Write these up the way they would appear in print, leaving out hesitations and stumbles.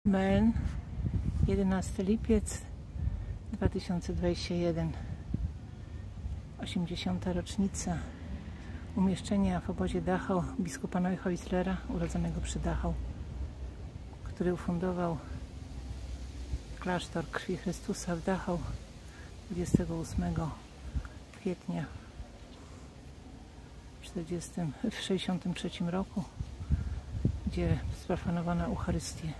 Meln, 11 lipiec 2021, 80. rocznica umieszczenia w obozie Dachau biskupa Neuhauslera, urodzonego przy Dachau, który ufundował klasztor Krwi Chrystusa w Dachau 28 kwietnia w 63 roku, gdzie sprofanowano Eucharystię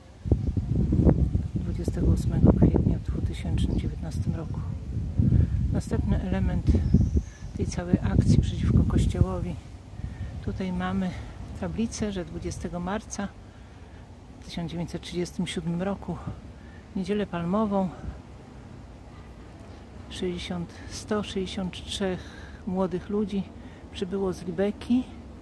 28 kwietnia w 2019 roku. Następny element tej całej akcji przeciwko Kościołowi. Tutaj mamy tablicę, że 20 marca w 1937 roku, Niedzielę Palmową, 163 młodych ludzi przybyło z Lübecki,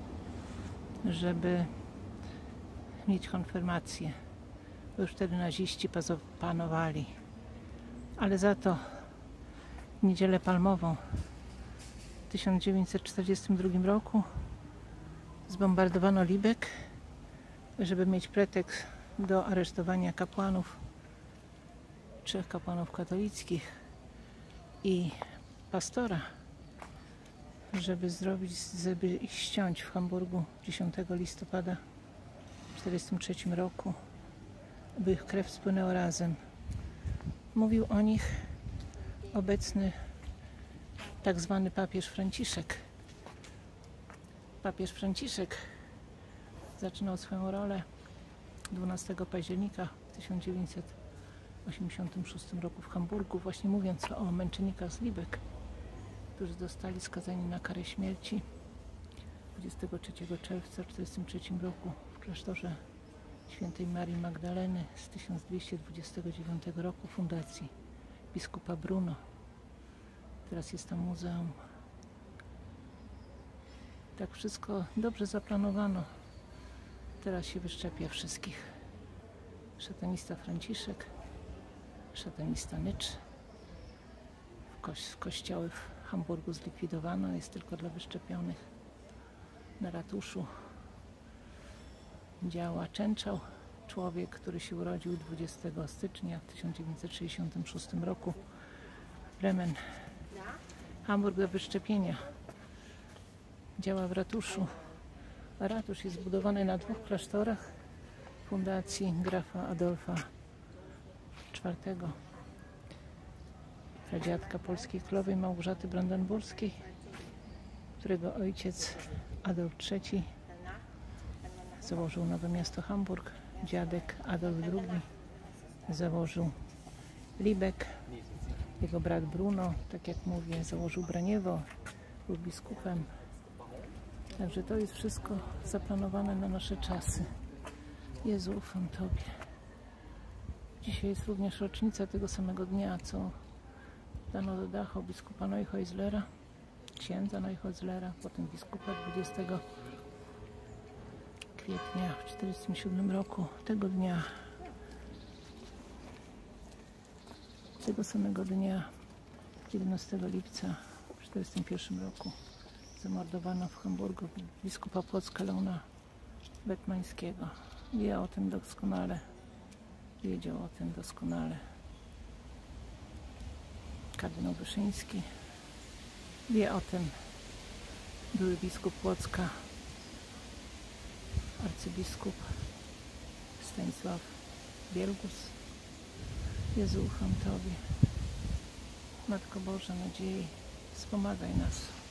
żeby mieć konfirmację, bo już wtedy naziści panowali. Ale za to w Niedzielę Palmową w 1942 roku zbombardowano Lübeck, żeby mieć pretekst do aresztowania kapłanów, 3 kapłanów katolickich i pastora, żeby ściąć w Hamburgu 10 listopada w 1943 roku, by ich krew spłynęła razem. Mówił o nich obecny tak zwany papież Franciszek. Papież Franciszek zaczynał swoją rolę 12 października 1986 roku w Hamburgu, właśnie mówiąc o męczennikach z Lübeck, którzy zostali skazani na karę śmierci 23 czerwca 1943 roku w klasztorze Świętej Marii Magdaleny z 1229 roku fundacji biskupa Bruno. Teraz jest tam muzeum. Tak wszystko dobrze zaplanowano. Teraz się wyszczepia wszystkich. Szatanista Franciszek, szatanista Nycz. Kościoły w Hamburgu zlikwidowano, jest tylko dla wyszczepionych. Na ratuszu działa Częczał, człowiek, który się urodził 20 stycznia w 1966 roku. Bremen, Hamburg do wyszczepienia. Działa w ratuszu. A ratusz jest zbudowany na 2 klasztorach fundacji grafa Adolfa IV, pradziadka polskiej królowej Małgorzaty Brandenburskiej, którego ojciec Adolf III założył nowe miasto Hamburg, dziadek Adolf II założył Lübeck, jego brat Bruno, tak jak mówię, założył Braniewo, był biskupem. Także to jest wszystko zaplanowane na nasze czasy. Jezu, ufam Tobie. Dzisiaj jest również rocznica tego samego dnia, co dano do Dachau biskupa Neuhauslera, księdza Neuhauslera, potem biskupa 20 kwietnia w 1947 roku. Tego samego dnia, 11 lipca w 1941 roku zamordowano w Hamburgu biskupa Płocka Leona Bettmańskiego. Wie o tym doskonale. Wiedział o tym doskonale kardynał Wyszyński. Wie o tym były biskup Płocka, arcybiskup Stanisław Bielgus. Jezu, ufam Tobie. Matko Boża nadziei, wspomagaj nas.